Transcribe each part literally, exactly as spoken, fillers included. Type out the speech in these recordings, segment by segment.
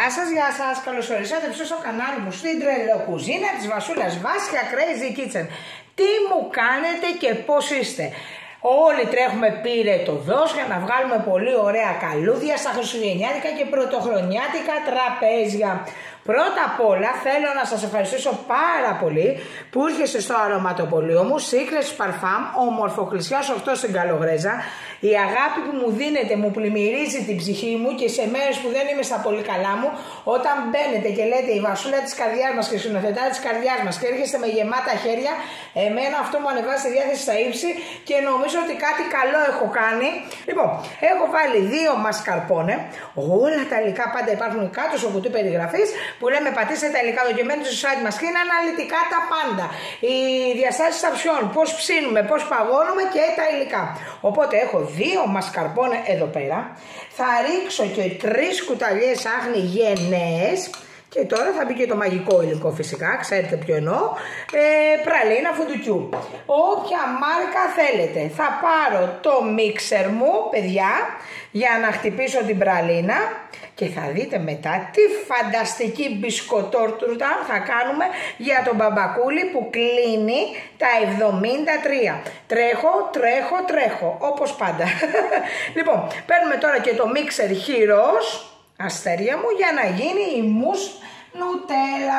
Γεια σας, γεια σας, καλώς ορίσατε στο κανάλι μου στην τρελοκουζίνα της Βασούλας Βάσια Crazy Kitchen. Τι μου κάνετε και πώς είστε? Όλοι τρέχουμε πυρετοδός για να βγάλουμε πολύ ωραία καλούδια στα χριστουγεννιάτικα και πρωτοχρονιάτικα τραπέζια. Πρώτα απ' όλα θέλω να σας ευχαριστήσω πάρα πολύ που ήρθατε στο αρωματοπωλείο μου Secrets Parfum, ομορφοκλησιάς οκτώ στην Καλογρέζα. Η αγάπη που μου δίνετε μου πλημμυρίζει την ψυχή μου και σε μέρες που δεν είμαι στα πολύ καλά μου, όταν μπαίνετε και λέτε η Βασούλα της καρδιάς μας και σκηνοθετά της καρδιάς μας και έρχεστε με γεμάτα χέρια, εμένα αυτό μου ανεβάζει τη διάθεση στα ύψη και νομίζω ότι κάτι καλό έχω κάνει. Λοιπόν, έχω βάλει δύο μασκαρπόνε, όλα τα υλικά πάντα υπάρχουν κάτω στο κουτί περιγραφής που λέμε πατήστε τα υλικά δοκιμένα στο site μας και είναι αναλυτικά τα πάντα. Οι διαστάσεις ταψιών, πώς ψήνουμε, πώς παγώνουμε και τα υλικά. Οπότε έχω δύο μασκαρπόνε εδώ πέρα. Θα ρίξω και τρεις κουταλιές άχνη γενναίες. Και τώρα θα μπει και το μαγικό υλικό φυσικά, ξέρετε ποιο εννοώ, ε, πραλίνα φουντουκιού. Όποια μάρκα θέλετε. Θα πάρω το μίξερ μου, παιδιά, για να χτυπήσω την πραλίνα και θα δείτε μετά τι φανταστική μπισκοτόρτουρτα θα κάνουμε για τον μπαμπακούλι που κλείνει τα εβδομήντα τρία. Τρέχω, τρέχω, τρέχω, όπως πάντα. Λοιπόν, παίρνουμε τώρα και το μίξερ χειρός, αστέρια μου, για να γίνει η μους νουτέλα.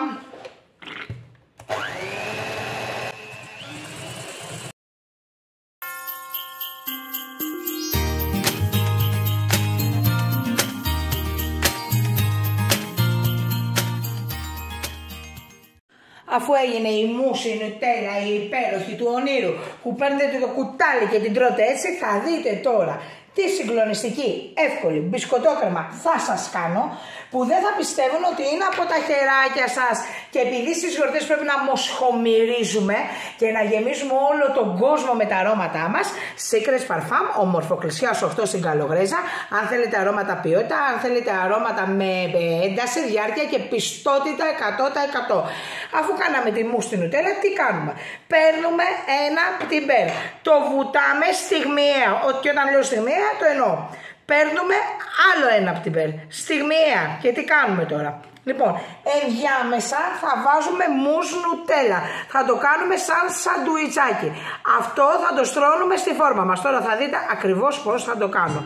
Αφού έγινε η μουση, η νουτέλα, η υπέροχη του ονείρου που παίρνετε το κουτάλι και την τρώτε έτσι, θα δείτε τώρα τι συγκλονιστική, εύκολη μπισκοτόκρεμα θα σας κάνω, που δεν θα πιστεύουν ότι είναι από τα χεράκια σας και επειδή στις γιορτές πρέπει να μοσχομυρίζουμε και να γεμίζουμε όλο τον κόσμο με τα αρώματά μας. Secrets Parfum, ομορφοκλησιάς οκτώ στην Καλογρέζα. Αν θέλετε αρώματα ποιότητα, αν θέλετε αρώματα με ένταση, διάρκεια και πιστότητα εκατό τοις εκατό. Αφού κάναμε τη μους στην νουτέλα, τι κάνουμε? Παίρνουμε ένα πτυμπέρ, το βουτάμε στιγμιαία, και όταν λέω στιγμιαία το εννοώ. Παίρνουμε άλλο ένα πτυμπέρ, στιγμιαία. Και τι κάνουμε τώρα? Λοιπόν, ενδιάμεσα θα βάζουμε μους νουτέλα. Θα το κάνουμε σαν σαντουιτσάκι. Αυτό θα το στρώνουμε στη φόρμα μας. Τώρα θα δείτε ακριβώς πώς θα το κάνω.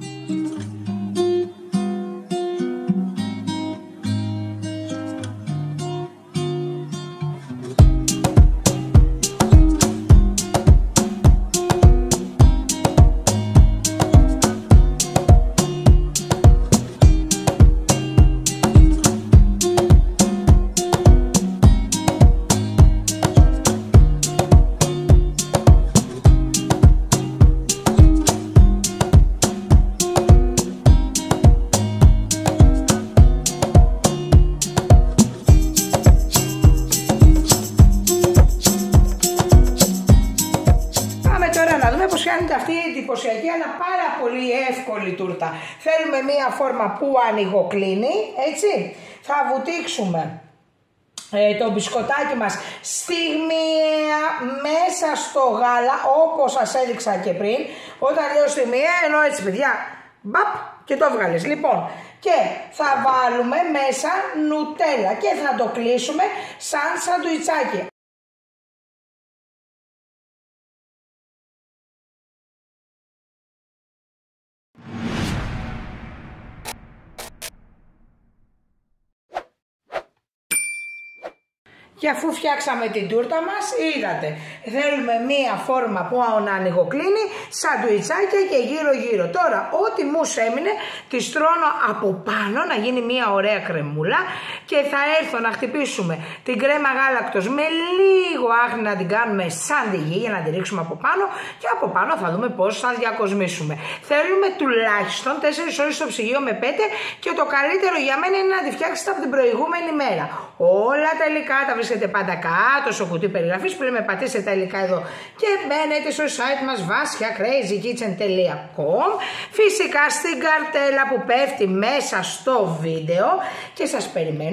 Κάνετε αυτή η εντυπωσιακή αλλά πάρα πολύ εύκολη τούρτα. Θέλουμε μία φόρμα που ανοιγοκλίνει, έτσι. Θα βουτήξουμε ε, το μπισκοτάκι μας στιγμιαία μέσα στο γάλα, όπως σας έδειξα και πριν. Όταν λέω στιγμιαία εννοώ έτσι, παιδιά, μπαπ, και το βγάλες. Λοιπόν, και θα βάλουμε μέσα νουτέλα και θα το κλείσουμε σαν σαντουιτσάκι. Και αφού φτιάξαμε την τούρτα μας, είδατε, θέλουμε μία φόρμα που να ανοιγοκλίνει, σαντουιτσάκια και γύρω γύρω. Τώρα, ό,τι μους έμεινε, τη στρώνω από πάνω να γίνει μία ωραία κρεμούλα και θα έρθω να χτυπήσουμε την κρέμα γάλακτος με λίγο άχνη να την κάνουμε σαν τη γη για να την ρίξουμε από πάνω και από πάνω θα δούμε πώς θα διακοσμήσουμε. Θέλουμε τουλάχιστον τέσσερις ώρες στο ψυγείο με πέντε και το καλύτερο για μένα είναι να τη φτιάξετε από την προηγούμενη μέρα. Όλα τα υλικά τα βρίσκεται πάντα κάτω στο κουτί περιγραφής, πρέπει να πατήσετε τα υλικά εδώ και μπαίνετε στο site μας βασια crazy kitchen τελεία com, φυσικά στην καρτέλα που πέφτει μέσα στο βίντεο και σας περιμένω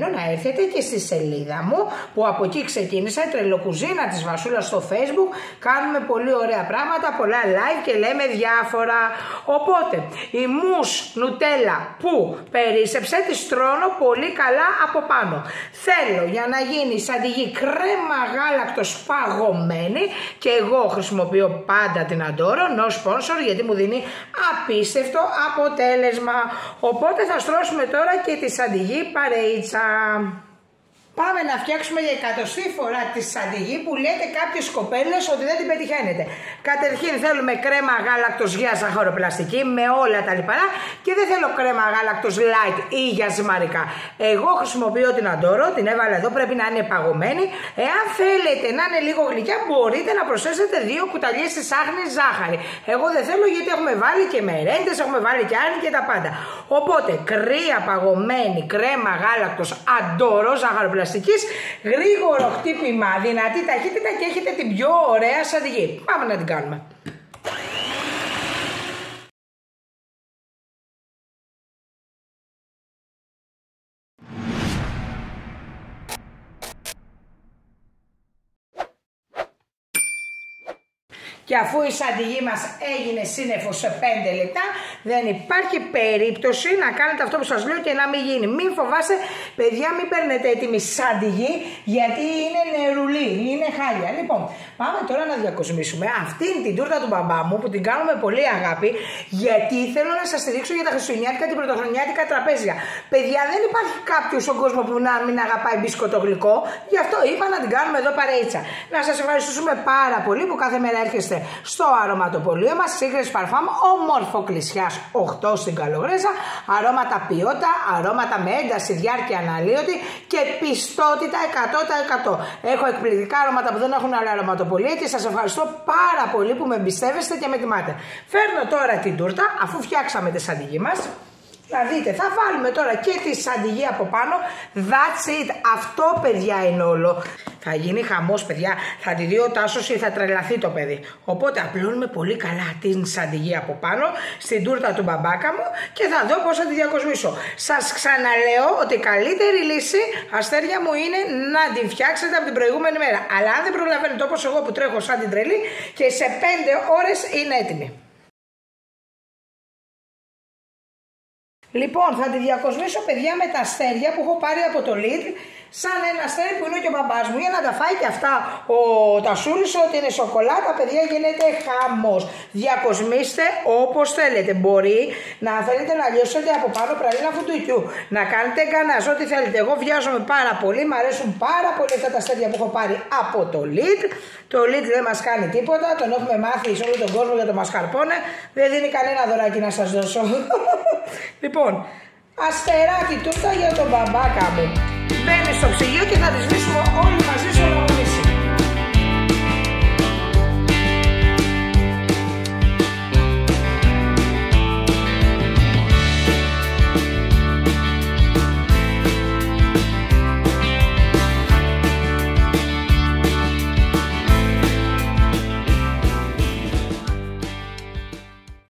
προτείνω να έρθετε και στη σελίδα μου, που από εκεί ξεκίνησα, η Τρελοκουζίνα της Βασούλας στο Facebook. Κάνουμε πολύ ωραία πράγματα, πολλά live και λέμε διάφορα. Οπότε η μους νουτέλα που περίσσεψε τη στρώνω πολύ καλά από πάνω. Θέλω για να γίνει σαντιγί κρέμα γάλακτος παγωμένη, και εγώ χρησιμοποιώ πάντα την Αντόρο, no sponsor, γιατί μου δίνει απίστευτο αποτέλεσμα. Οπότε θα στρώσουμε τώρα και τη σαντιγί παρεΐτσα. Πάμε να φτιάξουμε για εκατοστή φορά τη σαντιγί που λέτε κάποιες κοπέλες ότι δεν την πετυχαίνετε. Καταρχήν θέλουμε κρέμα γάλακτος για ζαχαροπλαστική με όλα τα λιπαρά, και δεν θέλω κρέμα γάλακτος light ή για ζυμαρικά. Εγώ χρησιμοποιώ την Αντόρο, την έβαλα εδώ, πρέπει να είναι παγωμένη. Εάν θέλετε να είναι λίγο γλυκιά, μπορείτε να προσθέσετε δύο κουταλιές της άχνης ζάχαρη. Εγώ δεν θέλω, γιατί έχουμε βάλει και μερέντες, έχουμε βάλει και άρνη και τα πάντα. Οπότε κρύα παγωμένη κρέμα γάλακτος Αντόρο ζαχαροπλαστική, γρήγορο χτύπημα, δυνατή ταχύτητα, και έχετε την πιο ωραία σαντιγί. Πάμε να την κάνουμε. Και αφού η σαντιγί μας έγινε σύννεφο σε πέντε λεπτά, δεν υπάρχει περίπτωση να κάνετε αυτό που σας λέω και να μην γίνει. Μην φοβάστε, παιδιά, μην παίρνετε έτοιμη σαντιγί, γιατί είναι νερουλή, είναι χάλια. Λοιπόν, πάμε τώρα να διακοσμήσουμε αυτήν την τούρτα του μπαμπά μου, που την κάνουμε πολύ αγάπη, γιατί θέλω να σας στηρίξω για τα χριστουγεννιάτικα και πρωτοχρονιάτικα τραπέζια. Παιδιά, δεν υπάρχει κάποιος στον κόσμο που να μην αγαπάει μπισκότο γλυκό, γι' αυτό είπα να την κάνουμε εδώ παρεΐτσα. Να σας ευχαριστούμε πάρα πολύ που κάθε μέρα έρχεστε στο αρωματοπωλείο μας, Secrets Parfum, όμορφο κλεισιάς οκτώ στην Καλογρέζα, αρώματα ποιότητα, αρώματα με ένταση, διάρκεια αναλύωτη και πιστότητα εκατό τοις εκατό. Έχω εκπληκτικά αρώματα που δεν έχουν άλλα αρωματοπωλεία και σας ευχαριστώ πάρα πολύ που με εμπιστεύεστε και με τιμάτε. Φέρνω τώρα την τούρτα, αφού φτιάξαμε τη σαντιγί μας. Να δείτε, θα βάλουμε τώρα και τη σαντιγί από πάνω. That's it. Αυτό, παιδιά, είναι όλο. Θα γίνει χαμός, παιδιά. Θα τη δει ο Τάσος ή θα τρελαθεί το παιδί. Οπότε απλώνουμε πολύ καλά την σαντιγί από πάνω στην τούρτα του μπαμπάκα μου και θα δω πώς θα τη διακοσμήσω. Σας ξαναλέω ότι η καλύτερη λύση, αστέρια μου, είναι να την φτιάξετε από την προηγούμενη μέρα. Αλλά αν δεν προλαβαίνετε όπως εγώ που τρέχω σαν την τρελή, και σε πέντε ώρες είναι έτοιμη. Λοιπόν, θα τη διακοσμήσω, παιδιά, με τα αστέρια που έχω πάρει από το Lidl, σαν ένα αστέρι που είναι και ο μπαμπάς μου, για να τα φάει και αυτά ο Τασούλης, ότι είναι σοκολάτα. Παιδιά, γίνεται χαμός. Διακοσμήστε όπως θέλετε. Μπορεί να θέλετε να λιώσετε από πάνω πραλίνα φουντουκιού, να κάνετε γκανάζ, ό,τι θέλετε. Εγώ βιάζομαι πάρα πολύ, μου αρέσουν πάρα πολύ αυτά τα αστέρια που έχω πάρει από το Lidl. Το Lidl δεν μας κάνει τίποτα, τον έχουμε μάθει σε όλο τον κόσμο για το μασκαρπόνε. Δεν δίνει κανένα δωράκι να σας δώσω. Λοιπόν, αστεράκι τούτα για τον μπαμπάκα μου. Μπαίνει στο ψυγείο και θα τις βρίσκουμε όλοι μαζί στο λαγωνίσι.